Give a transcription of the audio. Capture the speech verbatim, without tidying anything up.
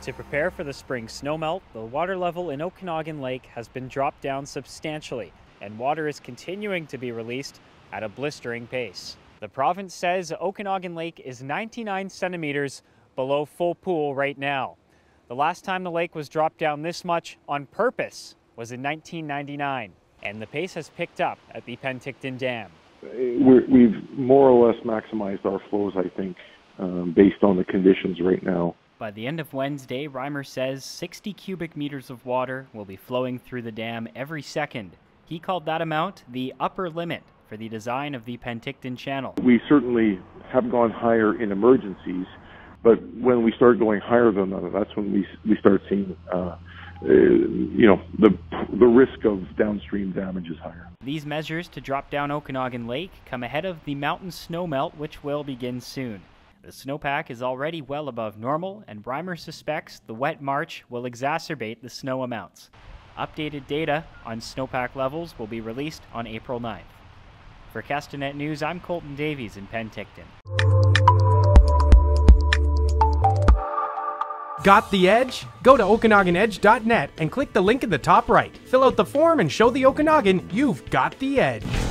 To prepare for the spring snowmelt, the water level in Okanagan Lake has been dropped down substantially, and water is continuing to be released at a blistering pace. The province says Okanagan Lake is ninety-nine centimeters below full pool right now. The last time the lake was dropped down this much on purpose was in nineteen ninety-nine, and the pace has picked up at the Penticton Dam. We're, we've more or less maximized our flows, I think, um, based on the conditions right now. By the end of Wednesday, Reimer says sixty cubic meters of water will be flowing through the dam every second. He called that amount the upper limit for the design of the Penticton Channel. We certainly have gone higher in emergencies, but when we start going higher than that, that's when we we start seeing, uh, uh, you know, the the risk of downstream damage is higher. These measures to drop down Okanagan Lake come ahead of the mountain snowmelt, which will begin soon. The snowpack is already well above normal, and Reimer suspects the wet March will exacerbate the snow amounts. Updated data on snowpack levels will be released on April ninth. For Castanet News, I'm Colton Davies in Penticton. Got the edge? Go to okanagan edge dot net and click the link in the top right. Fill out the form and show the Okanagan you've got the edge.